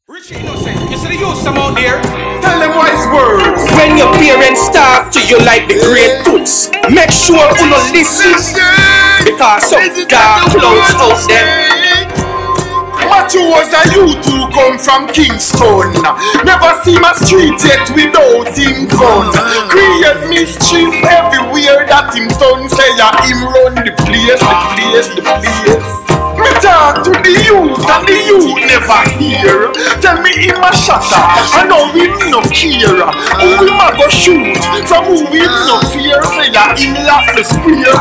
Rich innocent, you see the youth some out there? Tell them wise words. When your parents talk to you like the great toots, make sure you no listen, because some dark clouds out there. Matthew was a youth who come from Kingston. Never see my street yet without him gun. Create mischief everywhere that him done. Say him run the place, the place. Me talk to the youth and the youth never hear. Tell me him a shatter, I know him no care. Who him a go shoot, from who him no fear. Say him lock the square.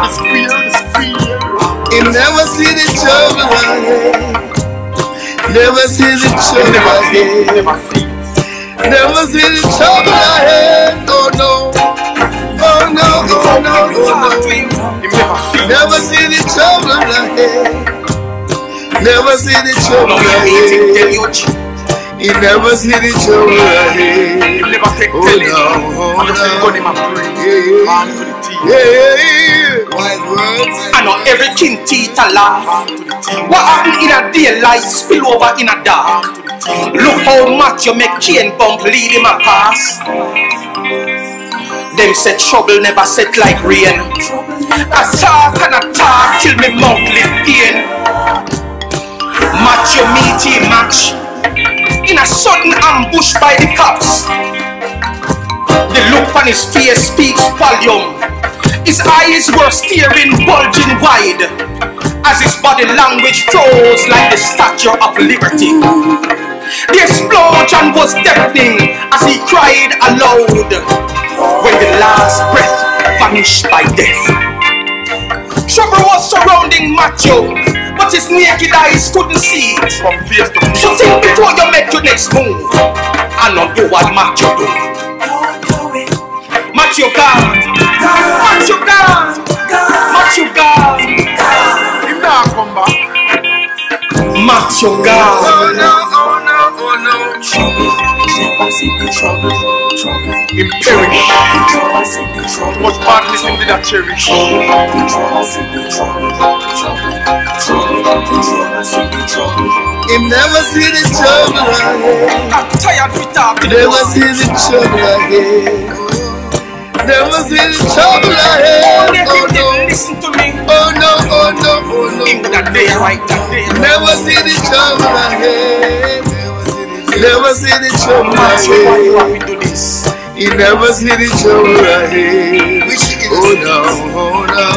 Him never see the trouble ahead. Never see the trouble ahead. Never see the trouble ahead. Oh no. Oh no, oh no, oh no. Never see the trouble ahead. Never see the trouble ahead. He never see the trouble ahead. Oh no, wise words. I know everything teeth a laugh. What happened in a daylight spill over in a dark. Look how much you make Cain bump lead him a pass. Them say trouble never set like rain. I talk and I talk till me mouth lift pain. Match your meaty match in a sudden ambush by the cops. The look on his face speaks volume. His eyes were staring, bulging wide, as his body language froze like the Statue of Liberty. The explosion was deafening as he cried aloud when the last breath vanished by death. Trouble was surrounding Matthew, but his naked eyes couldn't see it. From face to face. So think before you make your next move, and not do what Matthew do. Matthew gone. Matthew gone. Matthew gone. Him not come back. Matthew Oh gone. no, oh no, oh no. Him perish. Much badness him did a cherish. Him never see the trouble ahead. I'm tired of talking. Never see the trouble ahead. Never see the trouble ahead. Only if Oh you no, didn't listen to me. oh no, oh no, oh In no. that day, right that day. Never see the trouble ahead. Never see the trouble Matthew, why you ahead. have to do this? He never see the trouble ahead. Oh no, oh no.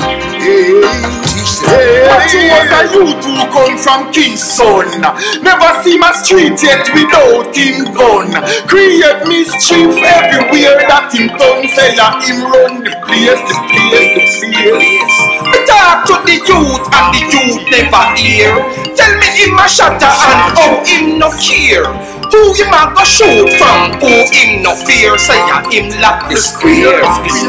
Matthew was a youth who come from Kingston. Never see my street yet without him gun. Create mischief everywhere that him done. Say him run the place. We talk to the youth and the youth never hear. Tell me him a shatter and how him no care. Who him a go shoot from, who him no fear. Say him lock the square.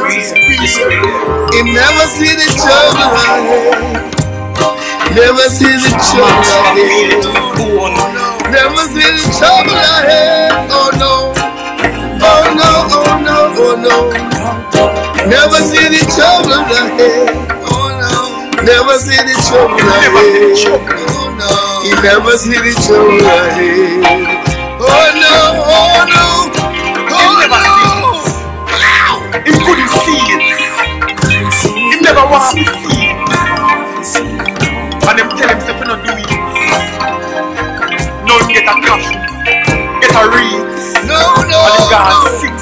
Him never see the trouble ahead. Never see the trouble ahead. Never see the trouble ahead. Oh no. Oh no, oh no, oh no. Never see the trouble ahead. Oh no. Never see the trouble ahead. Oh no. He never see the trouble ahead. Oh no, oh no. Oh no. He couldn't see it. He never want to see it. And them tell himself he not do it. None get a cash, get a read. No, And he got no, no. 6